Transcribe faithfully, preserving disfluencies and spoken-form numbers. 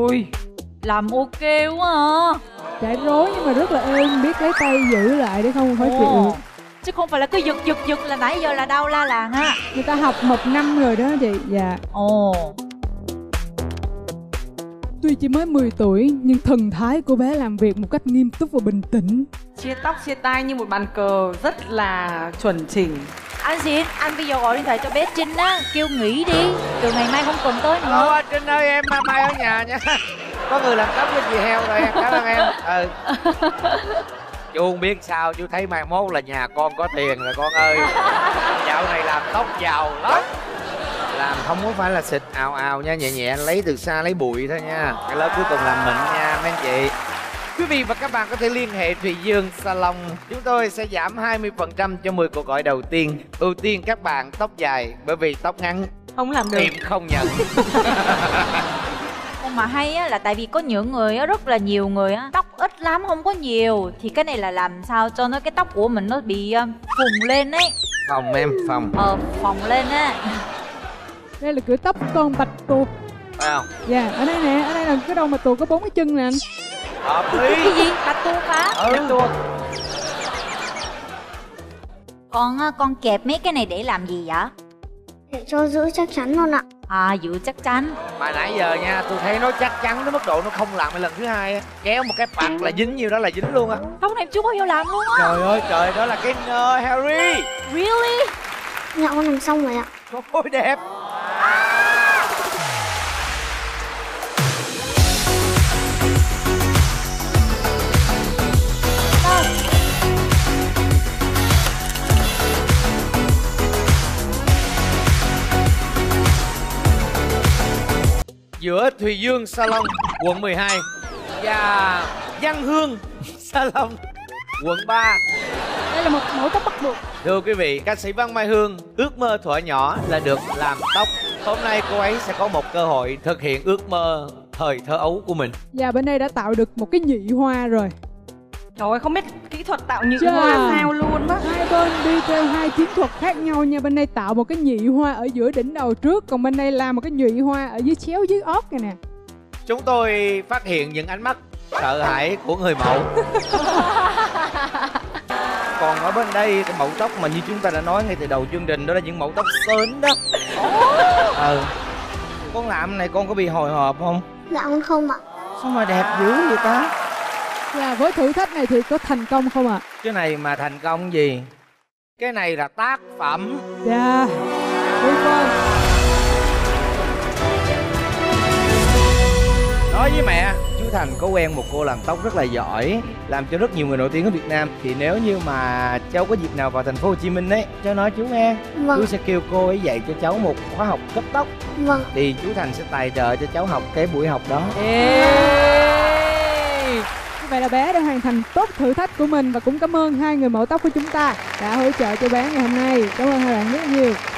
Ui, làm ok quá à. Chạy rối nhưng mà rất là êm, biết lấy tay giữ lại để không phải chịu. Chứ không phải là cứ giật giật giật là nãy giờ là đau la làng á. Người ta học một năm rồi đó chị. Dạ. Ồ. Tuy chỉ mới mười tuổi nhưng thần thái cô bé làm việc một cách nghiêm túc và bình tĩnh. Chia tóc chia tay như một bàn cờ rất là chuẩn chỉnh. Anh xin, anh bây giờ gọi điện thoại cho bé Trinh á, kêu nghỉ đi, từ ngày mai không cần tới nữa. Alo Trinh ơi, em mai ở nhà nha. Có người làm tóc cho chị heo rồi em, cảm ơn em. Ừ. Chú không biết sao, chú thấy mai mốt là nhà con có tiền rồi con ơi. Dạo này làm tóc giàu lắm. Làm không có phải là xịt ào ào nha, nhẹ nhẹ lấy từ xa lấy bụi thôi nha. Cái lớp cuối cùng làm mịn nha mấy anh chị. Quý vị và các bạn có thể liên hệ Thùy Dương Salon. Chúng tôi sẽ giảm hai mươi phần trăm cho mười cuộc gọi đầu tiên. Ưu tiên các bạn tóc dài, bởi vì tóc ngắn Không làm được. em không nhận. Nhưng mà hay á là tại vì có những người á, rất là nhiều người á tóc ít lắm, không có nhiều. Thì cái này là làm sao cho nó cái tóc của mình nó bị uh, phùng lên ấy. Phòng em, phòng. Ờ, phồng lên á. Đây là kiểu tóc con bạch tuộc. Phải không? Dạ, ở đây nè, ở đây là cái đầu mà tuộc có bốn cái chân nè anh. Hợp lý. Cái gì? Bạch tuộc hả? Ừ. Bạch tuộc. Con con kẹp mấy cái này để làm gì vậy? Để cho giữ chắc chắn luôn ạ. À, giữ chắc chắn. Mà nãy giờ nha, tôi thấy nó chắc chắn đến mức độ nó không làm lần thứ hai á. Kéo một cái bạc là dính nhiêu đó là dính luôn á. Tóc này chú bao giờ làm luôn á. Trời ơi trời, đó là cái nơ Harry. Really? Dạ con làm xong rồi ạ. Ôi đẹp. Giữa Thùy Dương Salon quận mười hai và Văn Hương Salon quận ba. Đây là một mẫu tóc bắt buộc. Thưa quý vị, ca sĩ Văn Mai Hương ước mơ thuở nhỏ là được làm tóc. Hôm nay cô ấy sẽ có một cơ hội thực hiện ước mơ thời thơ ấu của mình. Và bên đây đã tạo được một cái nhị hoa rồi. Trời ơi, không biết kỹ thuật tạo nhị Chà. hoa sao luôn á. Hai bên đi theo hai chiến thuật khác nhau nha. Bên đây tạo một cái nhị hoa ở giữa đỉnh đầu trước, còn bên đây làm một cái nhị hoa ở dưới chéo dưới ót này nè. Chúng tôi phát hiện những ánh mắt sợ hãi của người mẫu. Còn ở bên đây, cái mẫu tóc mà như chúng ta đã nói ngay từ đầu chương trình, đó là những mẫu tóc sến đó. Ừ. Con làm này con có bị hồi hộp không? Dạ con không ạ. Sao mà đẹp dữ vậy ta? Và với thử thách này thì có thành công không ạ? Cái này mà thành công gì? Cái này là tác phẩm. Dạ. Tuyệt vời. Nói với mẹ, chú Thành có quen một cô làm tóc rất là giỏi, làm cho rất nhiều người nổi tiếng ở Việt Nam. Thì nếu như mà cháu có dịp nào vào thành phố Hồ Chí Minh ấy, cháu nói chú nghe. Vâng. Chú sẽ kêu cô ấy dạy cho cháu một khóa học cấp tóc. Vâng. Thì chú Thành sẽ tài trợ cho cháu học cái buổi học đó. Như vậy là bé đã hoàn thành tốt thử thách của mình. Và cũng cảm ơn hai người mẫu tóc của chúng ta đã hỗ trợ cho bé ngày hôm nay. Cảm ơn hai bạn rất nhiều.